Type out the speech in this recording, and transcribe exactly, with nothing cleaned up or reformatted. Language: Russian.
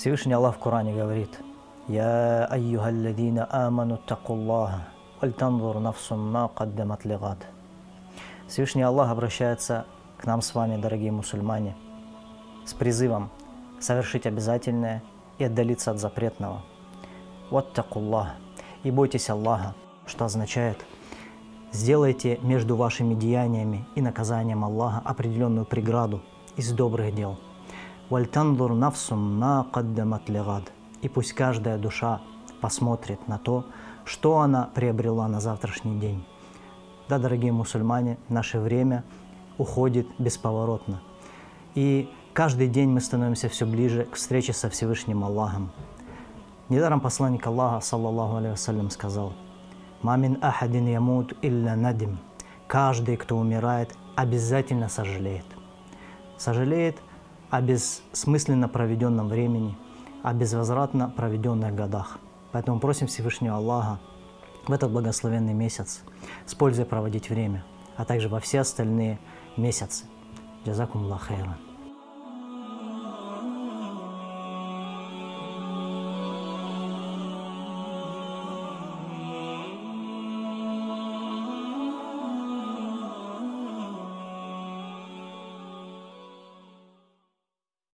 Всевышний Аллах в Коране говорит: «Я айюхалладина аману такуллаха, вальтанзур нафсум ма каддамат лигад». Всевышний Аллах обращается к нам с вами, дорогие мусульмане, с призывом совершить обязательное и отдалиться от запретного. «Ваттакуллах» и бойтесь Аллаха, что означает: сделайте между вашими деяниями и наказанием Аллаха определенную преграду из добрых дел. «Вальтанзур нафсум ма каддамат лигад» и пусть каждая душа посмотрит на то, что она приобрела на завтрашний день. Да, дорогие мусульмане, наше время уходит бесповоротно. И каждый день мы становимся все ближе к встрече со Всевышним Аллахом. Недаром посланник Аллаха, саллаллаху алейхи вассалям, сказал: «Ма мин ахадин ямут илля надим». Каждый, кто умирает, обязательно сожалеет. Сожалеет о бессмысленно проведенном времени, о безвозвратно проведенных годах. Поэтому просим Всевышнего Аллаха в этот благословенный месяц с пользой проводить время, а также во все остальные месяцы. Джазакумуллах хайран.